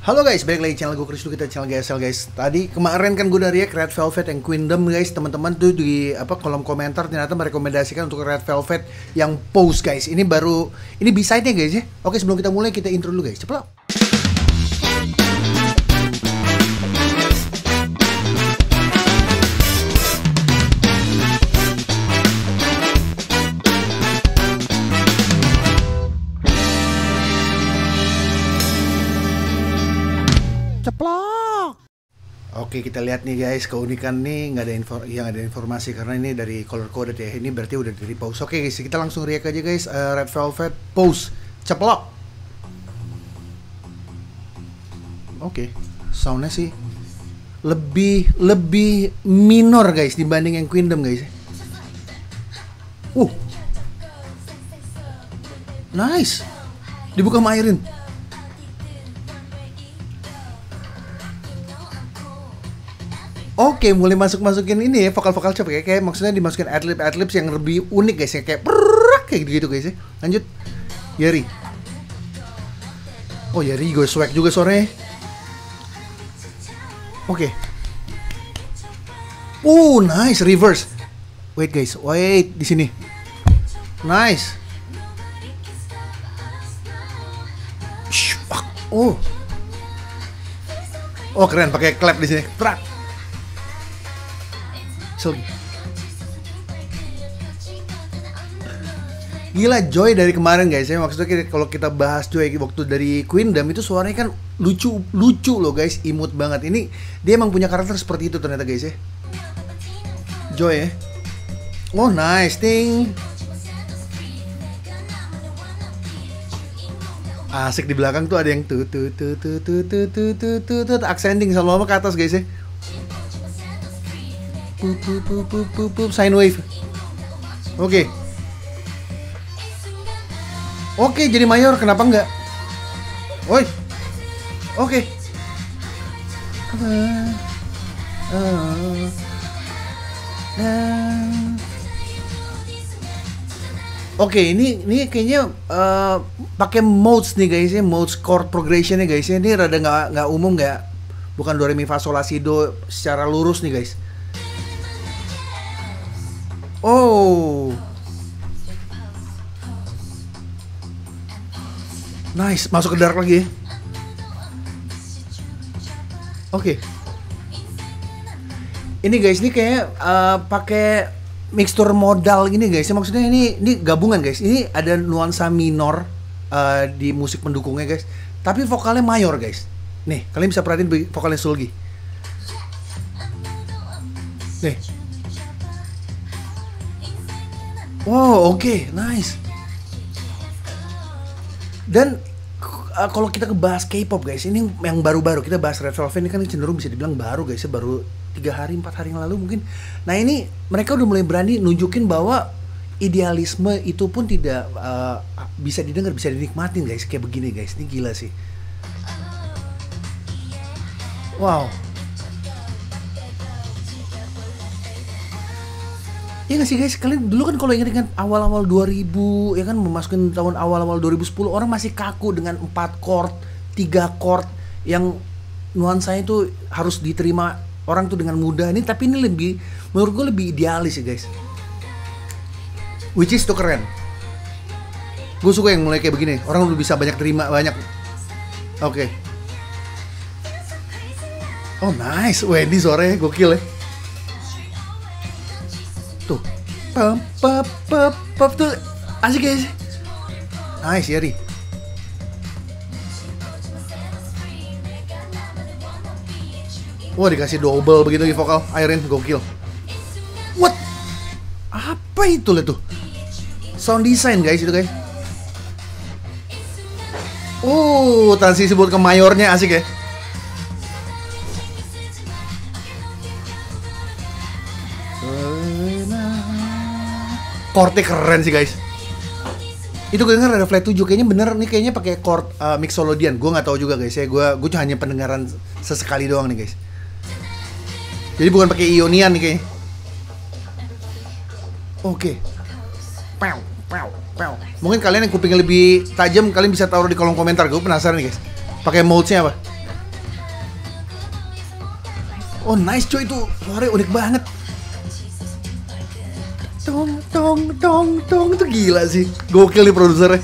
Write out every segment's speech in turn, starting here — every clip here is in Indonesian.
Halo guys, balik lagi channel gue Chris, kita channel GSL guys. Tadi kemarin kan gue udah react Red Velvet and Queendom guys. Teman-teman tuh di kolom komentar ternyata merekomendasikan untuk Red Velvet yang Pose guys. Ini baru, ini B-side-nya guys ya. Oke, sebelum kita mulai kita intro dulu guys. Ceplok. Ceplok. Oke, kita lihat nih guys, keunikan nih nggak ada informasi karena ini dari color coded ya. Ini berarti udah dari Pose. Oke guys, kita langsung react aja guys. Red Velvet Pose. Ceplok. Oke, soundnya sih lebih minor guys dibanding yang Queendom guys. Nice. Dibuka sama Irene. Oke, mulai masukin ini ya, vokal-vokal chop kayak maksudnya dimasukin adlibs yang lebih unik guys ya, kayak brrrr, kayak gitu guys ya. Lanjut. Yeri. Oh, Yeri gue swag juga suaranya. Oke. Nice reverse. Wait guys, wait di sini. Nice. Oh. Oh, keren pakai clap di sini. Prak. Gila Joy dari kemarin guys ya, maksudnya kalau kita bahas Joy waktu dari Queendom itu suaranya kan lucu loh guys, imut banget. Ini dia emang punya karakter seperti itu ternyata guys ya. Joy ya. Oh nice thing. Asik di belakang tuh ada yang tuh accenting sama ke atas guys ya. Sine wave. Oke. Oke, jadi mayor, kenapa enggak? Woi. Oke. Oke, ini kayaknya pakai modes nih guys ya, modes chord progressionnya guys ya. Ini rada nggak umum, nggak, bukan do re mi fa sol la si do secara lurus nih guys. Oh, nice, masuk ke dark lagi ya. Oke. Ini guys, ini kayak pakai mixture modal gini guys. Maksudnya ini gabungan guys. Ini ada nuansa minor di musik pendukungnya guys. Tapi vokalnya mayor guys. Nih, kalian bisa perhatiin vokalnya Sulgi. Nih. Wow, oke, nice. Dan kalau kita bahas K-pop guys, ini yang baru-baru kita bahas Red Velvet ini kan cenderung bisa dibilang baru guys, baru 3 hari 4 hari yang lalu mungkin. Nah ini mereka udah mulai berani nunjukin bahwa idealisme itu pun tidak bisa didengar, bisa dinikmatin guys, kayak begini guys. Ini gila sih. Wow. Iya gak sih guys, kalian dulu kan kalau ingat awal-awal 2000 ya kan, memasukin tahun awal-awal 2010 orang masih kaku dengan 4 chord, 3 chord yang nuansanya itu harus diterima orang tuh dengan mudah. Ini tapi ini lebih, menurut gue lebih idealis ya guys. Which is tuh keren. Gue suka yang mulai kayak begini, orang udah bisa banyak terima, banyak. Oke. Oh nice, Wendy suaranya gokil ya. Tuh, pap tuh asik guys. Nice Yeri. Wah, dikasih double begitu di vokal Irene, gokil. What? Apa itu lah tuh? Sound design guys itu guys. Oh, transisi buat ke mayornya asik ya. Chordnya keren sih guys. Itu gue denger ada flat 7, kayaknya bener nih, kayaknya pakai chord mixolydian. Gue nggak tahu juga guys ya. Gue hanya pendengaran sesekali doang nih guys. Jadi bukan pakai ionian nih kayaknya. Oke. Mungkin kalian yang kupingnya lebih tajam, kalian bisa taruh di kolom komentar. Gue penasaran nih guys. Pakai modesnya apa? Oh nice coy, itu suaranya unik banget. Tong tong tong tong, itu gila sih. Gokil nih produsernya.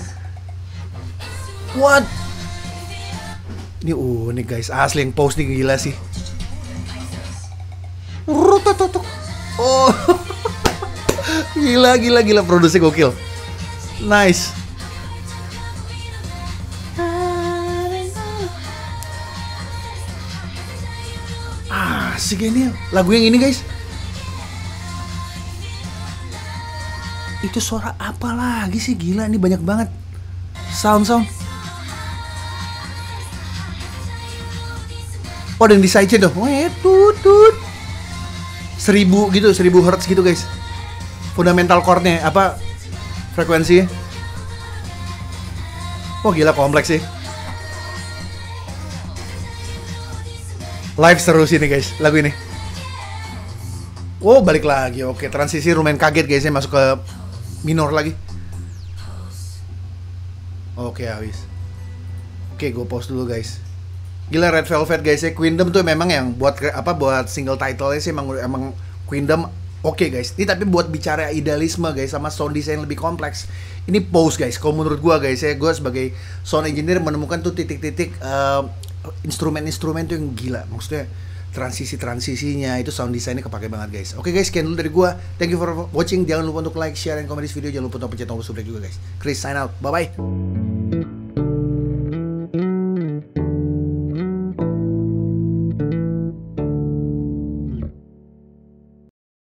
What? Ini unik guys, asli yang post nih gila sih. Rutututuk. Oh. Gila produsernya gokil. Nice. Asik ini lagu yang ini guys. Itu suara apa lagi sih, gila ini banyak banget sound. Oh dan di sidechain tuh, tutut 1000 gitu, 1000 Hz gitu guys. Fundamental chordnya apa, frekuensinya. Oh gila kompleks sih. Live seru sih nih guys lagu ini. Wow balik lagi, oke transisi lumayan kaget guys ya, masuk ke minor lagi. Oke habis. Oke gue pause dulu guys. Gila Red Velvet guys ya, Queendom tuh memang yang buat buat single title-nya sih emang Queendom oke guys. Ini tapi buat bicara idealisme guys sama sound design lebih kompleks, ini Pose guys. Kalau menurut gue guys ya, gue sebagai sound engineer menemukan tuh titik-titik instrumen-instrumen tuh yang gila. Maksudnya transisinya itu sound desainnya kepake banget guys. Oke guys, sekian dulu dari gua. Thank you for watching. Jangan lupa untuk like, share, dan komen di video. Jangan lupa untuk pencet tombol subscribe juga guys. Chris sign out. Bye bye.